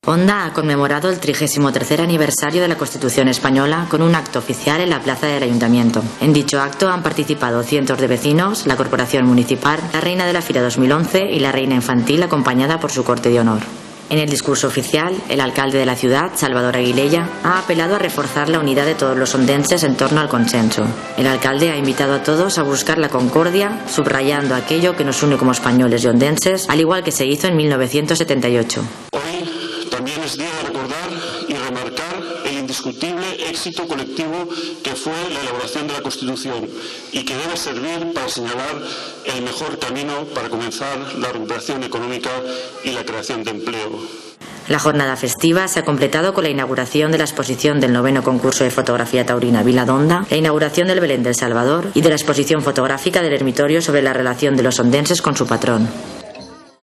Onda ha conmemorado el 33 aniversario de la Constitución española con un acto oficial en la plaza del Ayuntamiento. En dicho acto han participado cientos de vecinos, la Corporación Municipal, la Reina de la Fira 2011 y la Reina Infantil acompañada por su corte de honor. En el discurso oficial, el alcalde de la ciudad, Salvador Aguilella, ha apelado a reforzar la unidad de todos los ondenses en torno al consenso. El alcalde ha invitado a todos a buscar la concordia, subrayando aquello que nos une como españoles y ondenses, al igual que se hizo en 1978. También es día de recordar y remarcar el indiscutible éxito colectivo que fue la elaboración de la Constitución y que debe servir para señalar el mejor camino para comenzar la recuperación económica y la creación de empleo. La jornada festiva se ha completado con la inauguración de la exposición del 9º concurso de fotografía taurina Viladonda, la inauguración del Belén del Salvador y de la exposición fotográfica del ermitorio sobre la relación de los ondenses con su patrón.